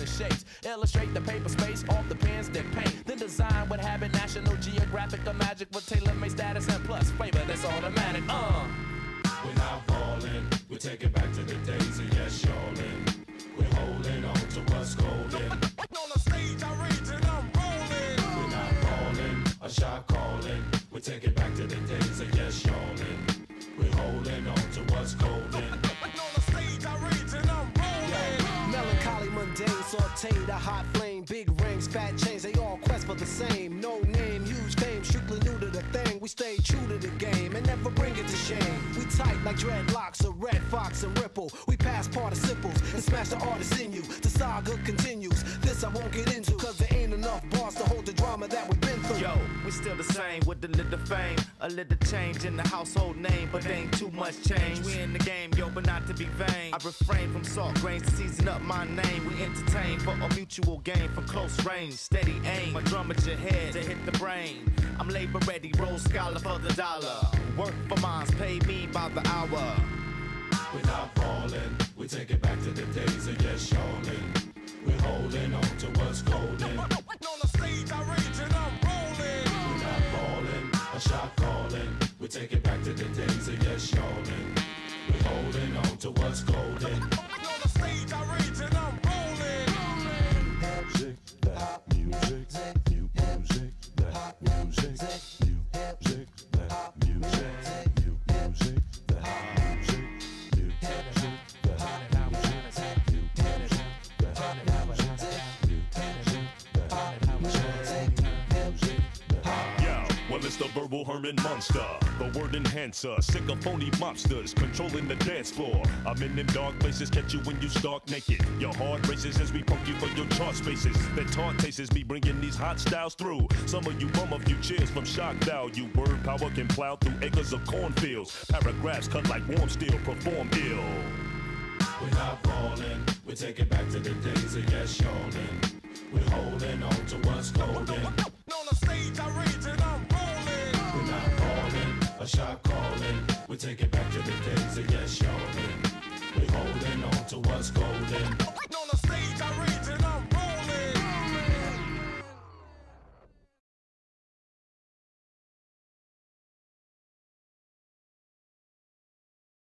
and shapes. Illustrate the paper space off the pens that paint. Then design what habit, National Geographic or Magic with tailor-made status and plus flavor that's automatic. We're not falling, we take it back to the days of yes, y'allin'. We're holding on to what's golden. On the stage I rage and I'm rolling. We're not falling, a shot calling. We take it back to the days of yes, y'allin'. We're holding on to what's golden. On the stage I rage and I'm rolling. Melancholy, mundane, sauteed, a hot flame, big rings, fat chains, they all quest for the same. No name, huge fame, strictly new to the thing. We stay true to the game and never bring it to shame. We tight like dreadlocks, a red fox and ripple. We pass participles and smash the artist in you. The saga continues. This I won't get into, cause there ain't enough bars to hold the drama that we've been through. Yo, we still the same with a little fame, a little change in the household name, but ain't too much change. We in the game, yo, but not to be vain. I refrain from salt grains to season up my name. We entertain for a mutual gain from close range, steady aim. My drum at your head to hit the brain. I'm labor ready, roll scholar for the dollar. Work for mines, pay me by the hour. We're not falling, we take it back to the days of yes, y'allin'. We're holding on to what's golden. On the stage I rage and I'm rolling. We're not falling, a shot calling. We take it back to the days of yes, y'allin'. We're holding on to what's golden. On the stage I rage and I'm rolling. Music, that music, new music, that music, new music, that music, new music, that music, new music, that music, new music, that Well, it's the verbal Herman Monster, the word enhancer, sick of phony mobsters controlling the dance floor. I'm in them dark places, catch you when you stark naked. Your heart races as we poke you for your chart spaces. That taunt tastes me bringing these hot styles through. Some of you bum a few cheers from shock value. Word power can plow through acres of cornfields. Paragraphs cut like warm steel, perform ill. We're not falling, we take it back to the days of yes, y'allin'. We're holding on to what's golden. On the stage I rage and I'm rolling. We're not falling, a shot calling. We take it back to the days of yes, y'allin'. We're holding on to what's golden.